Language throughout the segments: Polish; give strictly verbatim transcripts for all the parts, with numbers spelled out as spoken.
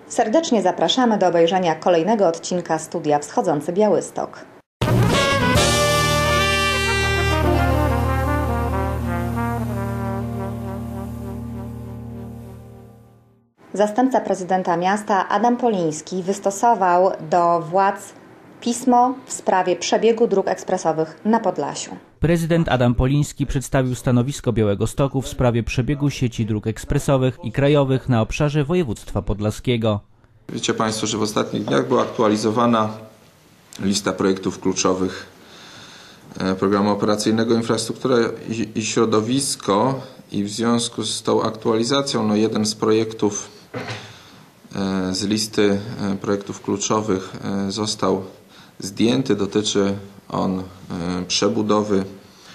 Serdecznie zapraszamy do obejrzenia kolejnego odcinka Studia Wschodzący Białystok. Zastępca prezydenta miasta Adam Poliński wystosował do władz pismo w sprawie przebiegu dróg ekspresowych na Podlasiu. Prezydent Adam Poliński przedstawił stanowisko Białegostoku w sprawie przebiegu sieci dróg ekspresowych i krajowych na obszarze województwa podlaskiego. Wiecie Państwo, że w ostatnich dniach była aktualizowana lista projektów kluczowych Programu Operacyjnego Infrastruktura i Środowisko i w związku z tą aktualizacją no jeden z projektów z listy projektów kluczowych został zdjęty. Dotyczy on przebudowy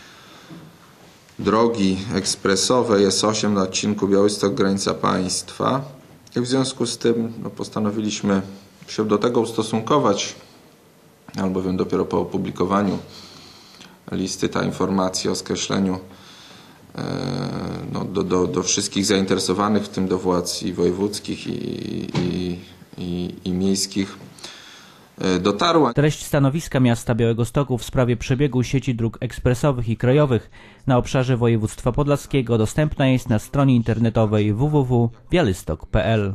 drogi ekspresowej S osiem na odcinku Białystok-granica państwa. I w związku z tym no, postanowiliśmy się do tego ustosunkować, albowiem dopiero po opublikowaniu listy ta informacja o skreśleniu e, no, do, do, do wszystkich zainteresowanych, w tym do władz i wojewódzkich i, i, i, i miejskich e, dotarła. Treść stanowiska miasta Białegostoku w sprawie przebiegu sieci dróg ekspresowych i krajowych na obszarze województwa podlaskiego dostępna jest na stronie internetowej w w w kropka białystok kropka p l.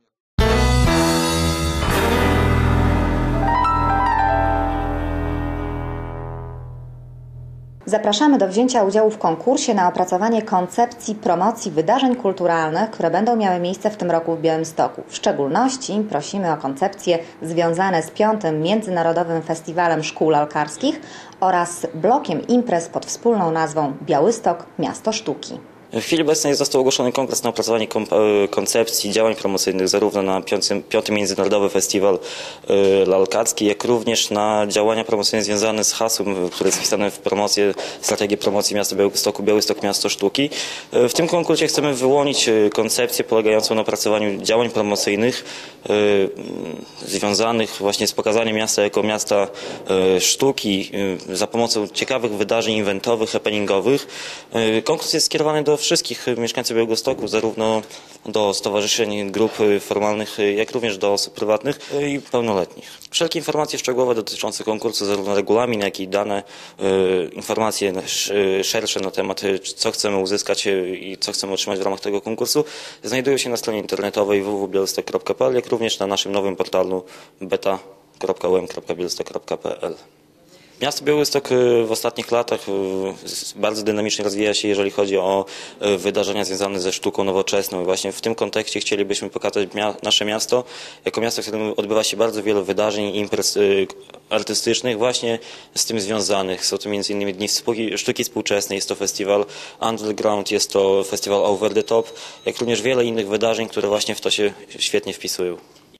Zapraszamy do wzięcia udziału w konkursie na opracowanie koncepcji promocji wydarzeń kulturalnych, które będą miały miejsce w tym roku w Białymstoku. W szczególności prosimy o koncepcje związane z piątym Międzynarodowym Festiwalem Szkół Lalkarskich oraz blokiem imprez pod wspólną nazwą Białystok – Miasto Sztuki. W chwili obecnej został ogłoszony konkurs na opracowanie koncepcji działań promocyjnych zarówno na piąty Międzynarodowy Festiwal Lalkarski, jak również na działania promocyjne związane z hasłem, które jest wpisane w promocję, strategię promocji miasta Białegostoku, Białystok Miasto Sztuki. W tym konkursie chcemy wyłonić koncepcję polegającą na opracowaniu działań promocyjnych związanych właśnie z pokazaniem miasta jako miasta sztuki za pomocą ciekawych wydarzeń eventowych, happeningowych. Konkurs jest skierowany do wszystkich mieszkańców Białegostoku, zarówno do stowarzyszeń, grup formalnych, jak również do osób prywatnych i pełnoletnich. Wszelkie informacje szczegółowe dotyczące konkursu, zarówno regulamin, jak i dane informacje szersze na temat, co chcemy uzyskać i co chcemy otrzymać w ramach tego konkursu, znajdują się na stronie internetowej w w w kropka białystok kropka p l, jak również na naszym nowym portalu beta kropka u m kropka białystok kropka p l. Miasto Białystok w ostatnich latach bardzo dynamicznie rozwija się, jeżeli chodzi o wydarzenia związane ze sztuką nowoczesną. I właśnie w tym kontekście chcielibyśmy pokazać nasze miasto jako miasto, w którym odbywa się bardzo wiele wydarzeń i imprez artystycznych właśnie z tym związanych. Są to między innymi Dni Sztuki Współczesnej, jest to festiwal Underground, jest to festiwal Over the Top, jak również wiele innych wydarzeń, które właśnie w to się świetnie wpisują.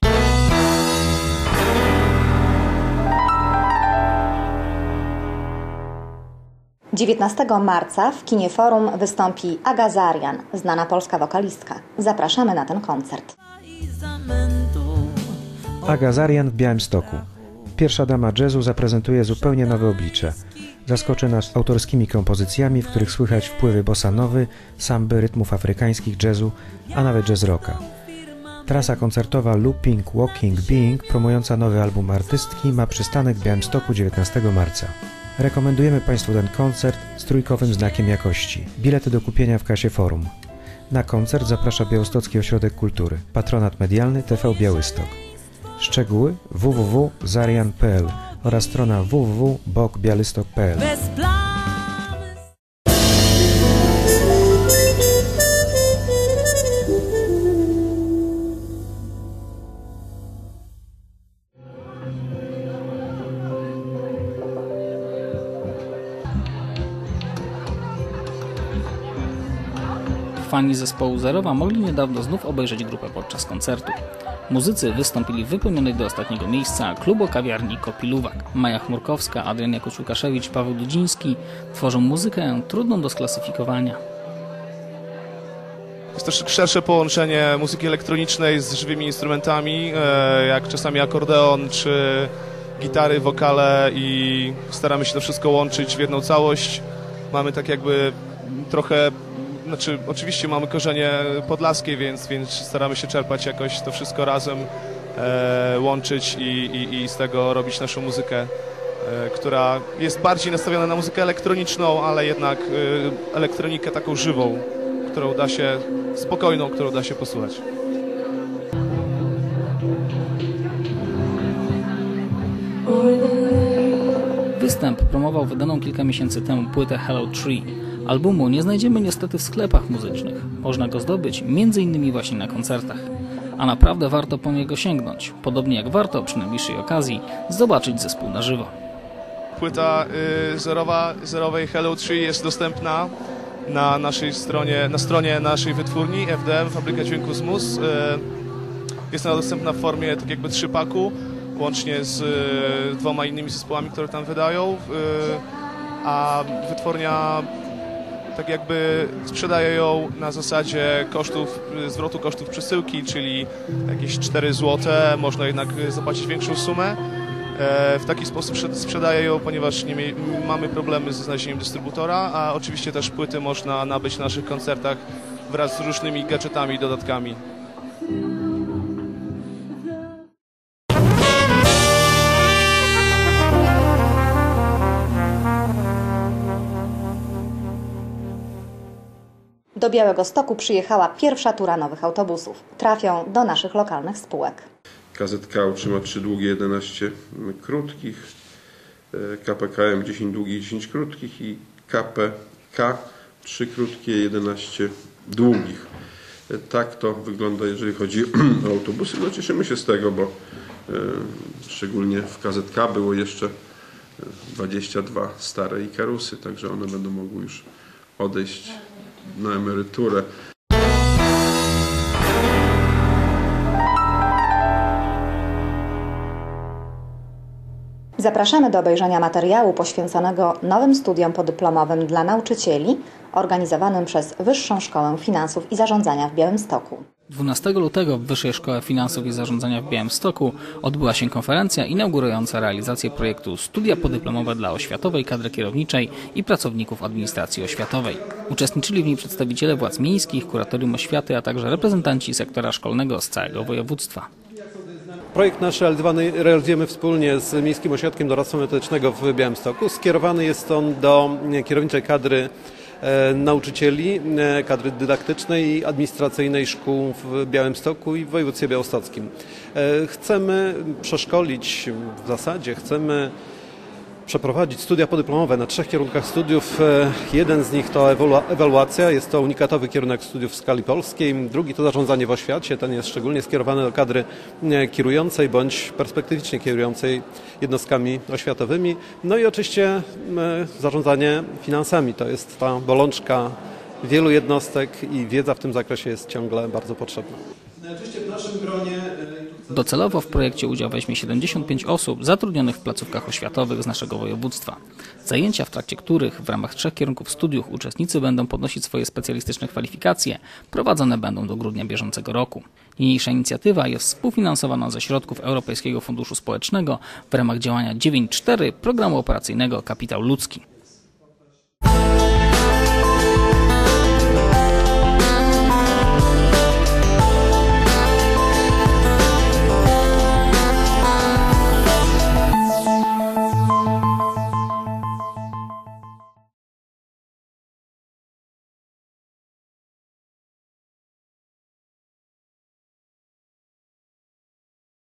dziewiętnastego marca w kinie Forum wystąpi Aga Zarian, znana polska wokalistka. Zapraszamy na ten koncert. Aga Zarian w Białymstoku. Pierwsza dama jazzu zaprezentuje zupełnie nowe oblicze. Zaskoczy nas autorskimi kompozycjami, w których słychać wpływy bossa nowy, samby, rytmów afrykańskich, jazzu, a nawet jazz rocka. Trasa koncertowa Looping Walking Being, promująca nowy album artystki, ma przystanek w Białymstoku dziewiętnastego marca. Rekomendujemy Państwu ten koncert z trójkowym znakiem jakości. Bilety do kupienia w kasie Forum. Na koncert zaprasza Białostocki Ośrodek Kultury. Patronat medialny T V Białystok. Szczegóły w w w kropka zarian kropka p l oraz strona w w w kropka bok białystok kropka p l. Fani zespołu Zerowa mogli niedawno znów obejrzeć grupę podczas koncertu. Muzycy wystąpili w wypełnionych do ostatniego miejsca klubo-kawiarni Kopiluwak. Maja Chmurkowska, Adrian Jakuć-Łukaszewicz, Paweł Dudziński tworzą muzykę trudną do sklasyfikowania. Jest też szersze połączenie muzyki elektronicznej z żywymi instrumentami, jak czasami akordeon czy gitary, wokale, i staramy się to wszystko łączyć w jedną całość. Mamy tak jakby trochę znaczy oczywiście mamy korzenie podlaskie, więc, więc staramy się czerpać jakoś to wszystko razem, e, łączyć i, i, i z tego robić naszą muzykę, e, która jest bardziej nastawiona na muzykę elektroniczną, ale jednak e, elektronikę taką żywą, którą da się, spokojną, którą da się posłuchać. Występ promował wydaną kilka miesięcy temu płytę Hello Tree. Albumu nie znajdziemy niestety w sklepach muzycznych. Można go zdobyć między innymi właśnie na koncertach. A naprawdę warto po niego sięgnąć. Podobnie jak warto przy najbliższej okazji zobaczyć zespół na żywo. Płyta y, zerowa, zerowej Hello Tree jest dostępna na naszej stronie, na stronie naszej wytwórni F D M, Fabryka Dźwięku z Mus. Y, jest ona dostępna w formie tak jakby trzypaku, łącznie z y, dwoma innymi zespołami, które tam wydają, y, a wytwórnia tak jakby sprzedaje ją na zasadzie kosztów, zwrotu kosztów przesyłki, czyli jakieś cztery złote, można jednak zapłacić większą sumę. W taki sposób sprzedaje ją, ponieważ nie mamy problemy ze znalezieniem dystrybutora, a oczywiście też płyty można nabyć na naszych koncertach wraz z różnymi gadżetami i dodatkami. Do Białegostoku przyjechała pierwsza tura nowych autobusów. Trafią do naszych lokalnych spółek. K Z K otrzyma trzy długie, jedenaście krótkich, K P K M dziesięć długich, dziesięć krótkich i K P K trzy krótkie, jedenaście długich. Tak to wygląda, jeżeli chodzi o autobusy. No cieszymy się z tego, bo e, szczególnie w K Z K było jeszcze dwadzieścia dwa stare Ikarusy, także one będą mogły już odejść na emeryturę. Zapraszamy do obejrzenia materiału poświęconego nowym studiom podyplomowym dla nauczycieli, organizowanym przez Wyższą Szkołę Finansów i Zarządzania w Białymstoku. dwunastego lutego w Wyższej Szkole Finansów i Zarządzania w Białymstoku odbyła się konferencja inaugurująca realizację projektu Studia podyplomowe dla oświatowej kadry kierowniczej i pracowników administracji oświatowej. Uczestniczyli w niej przedstawiciele władz miejskich, kuratorium oświaty, a także reprezentanci sektora szkolnego z całego województwa. Projekt nasz realizowany, realizujemy wspólnie z Miejskim Ośrodkiem Doradztwa Metodycznego w Białymstoku. Skierowany jest on do kierowniczej kadry e, nauczycieli, e, kadry dydaktycznej i administracyjnej szkół w Białymstoku i w województwie białostockim. E, chcemy przeszkolić, w zasadzie chcemy przeprowadzić studia podyplomowe na trzech kierunkach studiów. Jeden z nich to ewaluacja, jest to unikatowy kierunek studiów w skali polskiej. Drugi to zarządzanie w oświacie, ten jest szczególnie skierowany do kadry kierującej bądź perspektywicznie kierującej jednostkami oświatowymi. No i oczywiście zarządzanie finansami, to jest ta bolączka wielu jednostek i wiedza w tym zakresie jest ciągle bardzo potrzebna. Oczywiście w naszym gronie... Docelowo w projekcie udział weźmie siedemdziesiąt pięć osób zatrudnionych w placówkach oświatowych z naszego województwa. Zajęcia, w trakcie których w ramach trzech kierunków studiów uczestnicy będą podnosić swoje specjalistyczne kwalifikacje, prowadzone będą do grudnia bieżącego roku. Niniejsza inicjatywa jest współfinansowana ze środków Europejskiego Funduszu Społecznego w ramach działania dziewięć cztery Programu Operacyjnego Kapitał Ludzki.